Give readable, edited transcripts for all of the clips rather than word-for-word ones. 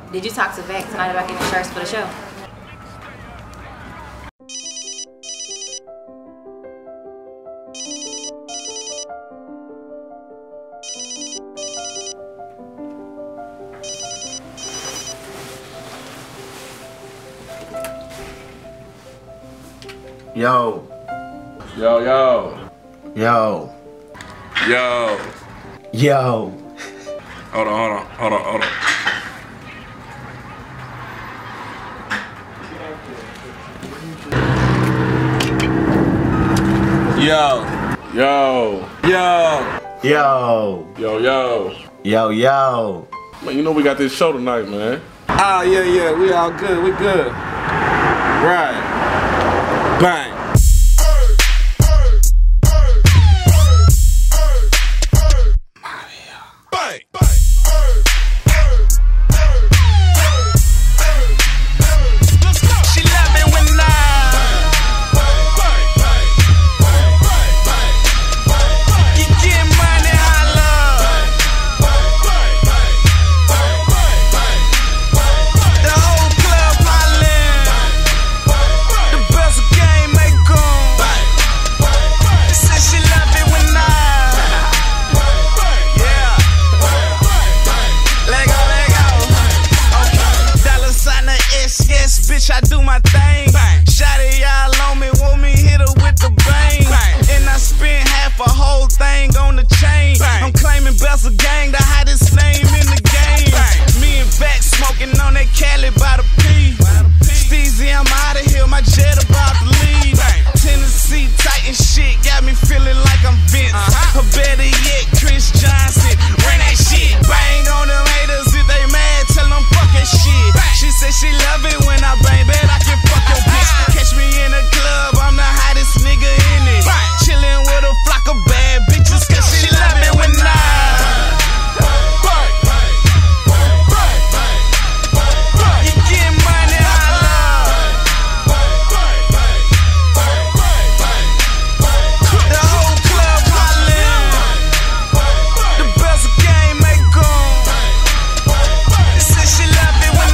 Did you talk to Beck tonight about getting shirts for the show? Yo. Yo, yo. Yo. Yo. Yo. Hold on. Yo. Yo. Man, you know we got this show tonight, man. Ah, yeah, we all good, we good. Right. Bang. Bitch, I do my thing. Shotty y'all on me, want me hit her with the bang. And I spent half a whole thing on the chain. I'm claiming Bessa Gang, the hottest name in the game. Me and Beck smoking on that Cali by the P. Steezy, I'm out of here, my jet about to leave. Tennessee Titan shit got me feeling like I'm Vince. Or better yet, Chris Johnson. Ran that shit, bang on them haters. If they mad, tell them fuck that shit. She said she love it when I bang, bet I can fuck your bitch. Catch me in the club, I'm the hottest nigga in it. Chillin' with a flock of bad bitches, cause she love it when you get money, the whole club hollin'. The Bessa Gang make gone. Said she love it when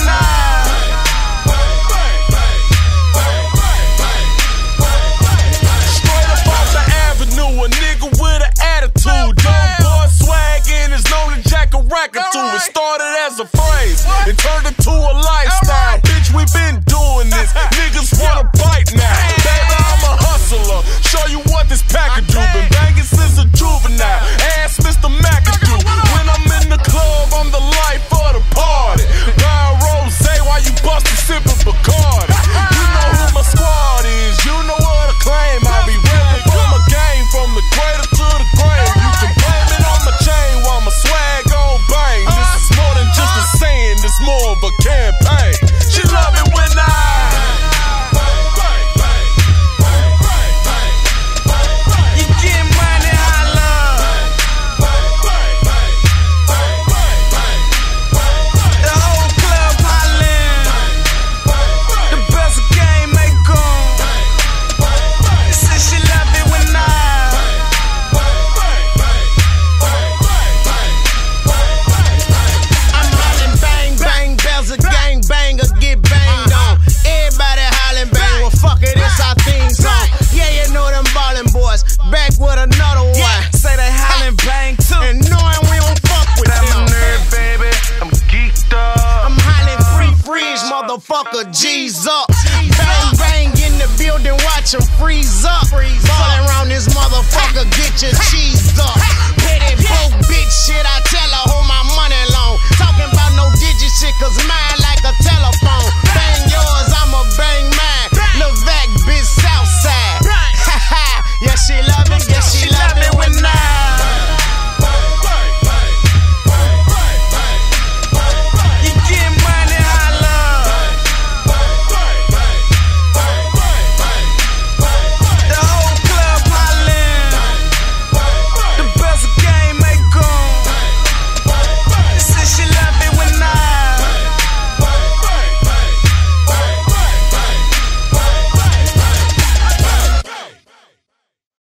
straight up off the avenue, a nigga with an attitude. Dumb boy swag and is known to jack a racket to. It started as a phrase, it turned into a lifestyle. Bitch, we been doing this, niggas wanna bite now. Baby, I'm a hustler, show you what this package do. Been banging since a juvenile, ask Mr. McAdoo. When I'm in the club, I'm the life of the party. Buying rose while you bustin' sippin' Bacardi. You know who my squad is, you know what I claim. I be reppin' for my game, from the cradle to the grave. You can blame it on my chain while my swag gon' bang. This is more than just a saying, this more of a campaign. She love it when you get money, holla. The whole club hollin'. The Bessa Gang make gone. Said she love it when I'm hollin' bang, bang, Bessa Gang banger, get banged on. Everybody hollin' bang, well fuck it, it's our theme song. Yeah, you know them ballin' boys, back with another one. Say they hollin' bang too, and knowing we don't fuck with them. I'm a nerd, baby, I'm geeked up. I'm hollin' free freeze, motherfucker, G's up. Bang, bang in the building, watch them freeze up. Ballin' around this motherfucker, get your cheese up. Petty broke bitch shit, I